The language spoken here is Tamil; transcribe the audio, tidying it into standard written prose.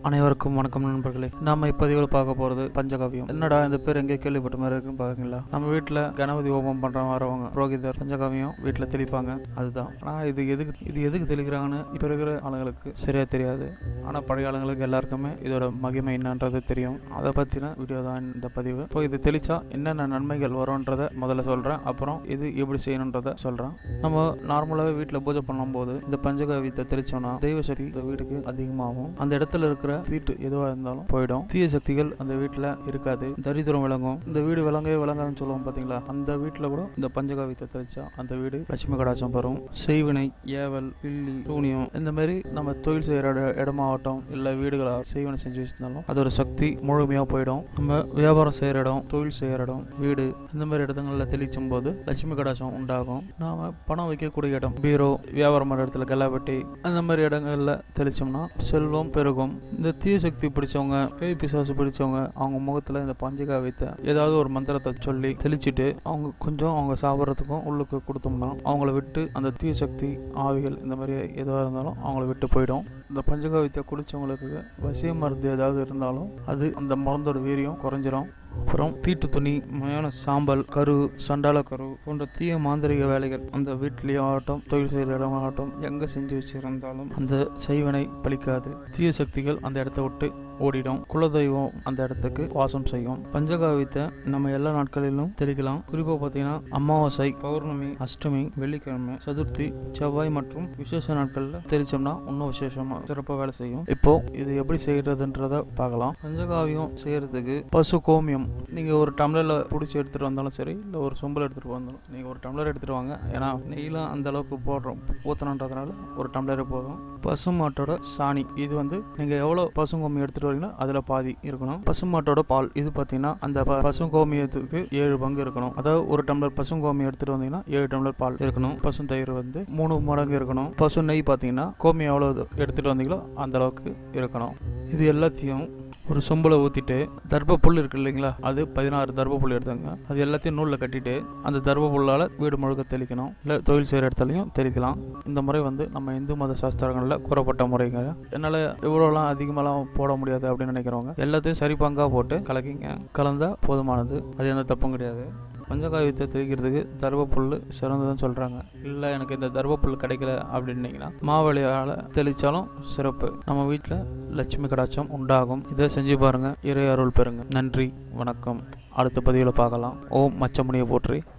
அனைவருக்கும் வணக்கம் நண்பர்களே. நாம இப்பதிவில் பார்க்க போறது பஞ்சகாவியம். என்னடா இந்த பேர் எங்கே கேள்விப்பட்ட மாதிரி இருக்குன்னு பாருங்களா. நம்ம வீட்டுல கணபதி ஹோமம் பண்ற வரவங்க புரோகிதர் பஞ்சகாவியம் வீட்டுல தெளிப்பாங்க. அதுதான். ஆனா இது எதுக்கு தெளிக்கிறாங்கன்னு இப்ப இருக்கிற ஆளுங்களுக்கு சரியா தெரியாது. ஆனா பழைய ஆளுங்களுக்கு எல்லாருக்குமே இதோட மகிமை என்னன்றது தெரியும். அதை பத்தின வீடியோ தான் இந்த பதிவு. இப்போ இது தெளிச்சா என்னென்ன நன்மைகள் வரும்ன்றத முதல்ல சொல்றேன். அப்புறம் இது எப்படி செய்யணுன்றத சொல்றேன். நம்ம நார்மலாவே வீட்டுல பூஜை பண்ணும் போது இந்த பஞ்சகாவியத்தை தெளிச்சோம்னா தெய்வ சக்தி இந்த வீட்டுக்கு அதிகமாகும். அந்த இடத்துல இருக்கிற தீட்டு எதுவா இருந்தாலும் போயிடும். தீய சக்திகள் அந்த வீட்டுல இருக்காது. தரித்திரம் விளங்கும். இந்த வீடு விளங்கவே விளங்காதுன்னு சொல்லுவோம் பாத்தீங்களா. அந்த வீட்டுல கூட இந்த பஞ்சகாவியத்தை தெளிச்சா அந்த வீடு லட்சுமி கடாட்சம் பெறும். செய்வினை, ஏவல், பில்லி, சூனியம் இந்த மாதிரி நம்ம தொழில் செய்யற இடமாகட்டும் இல்ல வீடுகளா செய்வினை செஞ்சு வச்சிருந்தாலும் அதோட சக்தி முழுமையா போயிடும். நம்ம வியாபாரம் செய்யற இடம், தொழில் செய்யற இடம், வீடு இந்த மாதிரி இடங்கள்ல தெளிச்சும் போது லட்சுமி கடாட்சம் உண்டாகும். நாம பணம் வைக்கக்கூடிய இடம், பீரோ, வியாபாரம் பண்ற இடத்துல கல்லாப்பட்டி அந்த மாதிரி இடங்கள்ல தெளிச்சோம்னா செல்வம் பெருகும். இந்த தீய சக்தி பிடிச்சவங்க, பேய் பிசாசு பிடிச்சவங்க அவங்க முகத்துல இந்த பஞ்சகாவியத்தை ஏதாவது ஒரு மந்திரத்தை சொல்லி தெளிச்சுட்டு அவங்க சாப்பிட்றதுக்கும் உள்ளுக்கு கொடுத்தோம்னா அவங்கள விட்டு அந்த தீய சக்தி ஆவிகள் இந்த மாதிரி எதுவாக இருந்தாலும் அவங்கள விட்டு போயிடும். இந்த பஞ்சகாவியத்தை குடிச்சவங்களுக்கு வசிய மருந்து ஏதாவது இருந்தாலும் அது அந்த மருந்தோட வீரியம் குறைஞ்சிரும். அப்புறம் தீட்டு துணி, மயான சாம்பல், கரு, சண்டால கரு போன்ற தீய மாந்திரிக வேலைகள் அந்த வீட்லேயும் ஆகட்டும் தொழில் செய்கிற இடமாகட்டும் எங்கே செஞ்சு வச்சிருந்தாலும் அந்த செய்வனை பலிக்காது. தீய சக்திகள் அந்த இடத்த விட்டு ஓடிடும். குலதெய்வம் அந்த இடத்துக்கு வாசம் செய்யும். பஞ்சகாவியத்தை நம்ம எல்லா நாட்களிலும் தெளிக்கலாம். குறிப்பாக பார்த்தீங்கன்னா அமாவாசை, பௌர்ணமி, அஷ்டமி, வெள்ளிக்கிழமை, சதுர்த்தி, செவ்வாய் மற்றும் விசேஷ நாட்களில் தெளிச்சோம்னா இன்னும் விசேஷமா சிறப்பாக வேலை செய்யும். இப்போ இது எப்படி செய்யறதுன்றத பார்க்கலாம். பஞ்சகாவியம் செய்யறதுக்கு பசு கோமியம் நீங்க ஒரு டம்ளர்ல பிடிச்சி எடுத்துட்டு வந்தாலும் சரி, இல்லை ஒரு சொம்பல் எடுத்துட்டு வந்தாலும் நீங்க ஒரு டம்ளர் எடுத்துட்டு வாங்க. ஏன்னா நெய்லாம் அந்த அளவுக்கு போடுறோம் ஊத்தணுன்றதுனால ஒரு டம்ளரே போதும். பசுமாட்டோட சாணி, இது நீங்க எவ்வளவு பசுங்கோமி எடுத்துட்டு வரீங்களோ அதுல பாதி இருக்கணும். பசுமாட்டோட பால், இது பாத்தீங்கன்னா அந்த பசுங்கோமியத்துக்கு 7 பங்கு இருக்கணும். அதாவது ஒரு டம்ளர் பசுங்கோமி எடுத்துட்டு வந்தீங்கன்னா 7 டம்ளர் பால் இருக்கணும். பசு தயிர் 3 மடங்கு இருக்கணும். பசு நெய் பாத்தீங்கன்னா கோமி எவ்வளவு எடுத்துட்டு வந்தீங்களோ அந்த அளவுக்கு இருக்கணும். இது எல்லாத்தையும் ஒரு சொம்புல ஊத்திட்டு தர்ப புல் இருக்கு இல்லைங்களா, அது 16 தர்ப புல் எடுத்தாங்க. அது எல்லாத்தையும் நூலில் கட்டிட்டு அந்த தர்ப புல்லால் வீடு முழுக்க தெளிக்கணும். இல்லை தொழில் செய்கிற இடத்துலையும் தெளிக்கலாம். இந்த முறை நம்ம இந்து மத சாஸ்திரங்களில் கூறப்பட்ட முறைங்க. என்னால் இவ்வளோலாம் அதிகமாகலாம் போட முடியாது அப்படின்னு நினைக்கிறவங்க எல்லாத்தையும் சரி பங்காக போட்டு கலக்கிங்க. கலந்தா போதுமானது. அது எந்த தப்பும் கிடையாது. பஞ்சகாவியத்தை தெளிக்கிறதுக்கு தர்பப்புல் சிறந்ததுன்னு சொல்கிறாங்க. இல்லை எனக்கு இந்த தர்பப்புல் கிடைக்கல அப்படின்னீங்கன்னா மாவழியால் தெளித்தாலும் சிறப்பு. நம்ம வீட்டில் லட்சுமி கடாட்சம் உண்டாகும். இதை செஞ்சு பாருங்கள். இறை அருள் பெறுங்க. நன்றி, வணக்கம். அடுத்த பதிவில் பார்க்கலாம். ஓம் மச்சமுனியை போற்றி.